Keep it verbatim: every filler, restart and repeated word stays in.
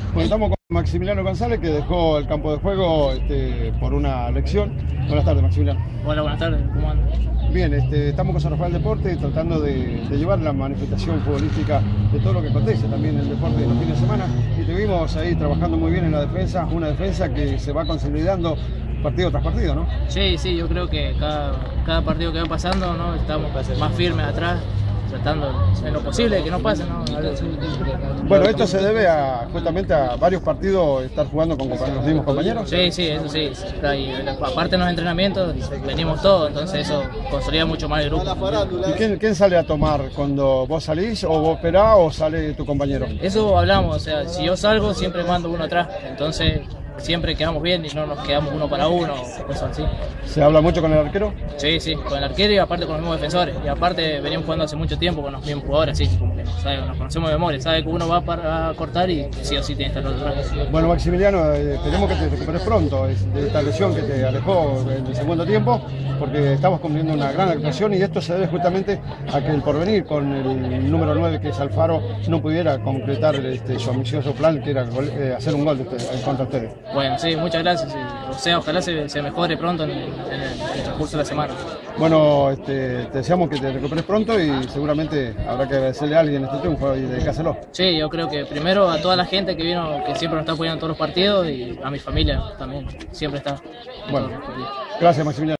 Bueno, estamos con Maximiliano González, que dejó el campo de juego este, por una lesión. Buenas tardes, Maximiliano. Hola, buenas tardes, ¿cómo andan? Bien, este, estamos con San Rafael Deporte tratando de, de llevar la manifestación futbolística de todo lo que acontece también en el deporte de los fines de semana. Y te vimos ahí trabajando muy bien en la defensa, una defensa que se va consolidando partido tras partido, ¿no? Sí, sí, yo creo que cada, cada partido que va pasando, ¿no? Estamos más firmes atrás, tratando en lo posible que no pase, ¿no? Bueno, esto se debe a, justamente a varios partidos estar jugando con los mismos compañeros. Sí, sí, eso sí. Y aparte en los entrenamientos venimos todos, entonces eso consolida mucho más el grupo. ¿Y quién, quién sale a tomar cuando vos salís, o vos esperás, o sale tu compañero? Eso hablamos, o sea, si yo salgo siempre mando uno atrás, entonces siempre quedamos bien y no nos quedamos uno para uno, cosas así. ¿Se habla mucho con el arquero? Sí, sí, con el arquero y aparte con los mismos defensores. Y aparte venimos jugando hace mucho tiempo con los mismos jugadores, así como que ¿sabe? Nos conocemos de memoria, sabe que uno va para cortar y sí o sí tiene que estar otro atrás. Bueno, Maximiliano, eh, esperemos que te recuperes pronto de esta lesión que te alejó en el segundo tiempo, porque estamos cumpliendo una gran actuación y esto se debe justamente a que el porvenir con el número nueve, que es Alfaro, no pudiera concretar este, su ambicioso plan, que era eh, hacer un gol de usted, contra ustedes. Bueno, sí, muchas gracias. O sea, ojalá se, se mejore pronto en, en, el, en el transcurso de la semana. Bueno, este, te deseamos que te recuperes pronto y seguramente habrá que agradecerle a alguien este triunfo y dedicárselo. Sí, yo creo que primero a toda la gente que vino, que siempre nos está apoyando en todos los partidos, y a mi familia también, siempre está. Bueno, gracias, Maximiliano.